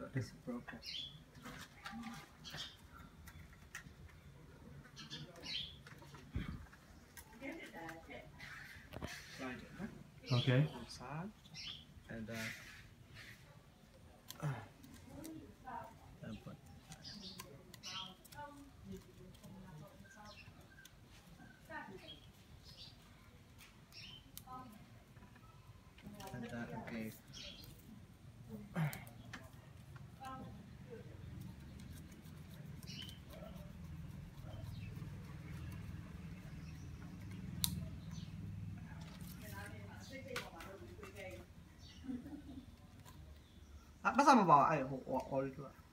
It's broken. Okay. And put and that okay. Bắt sao mà bỏ ai hộ hộ hộ đi thôi.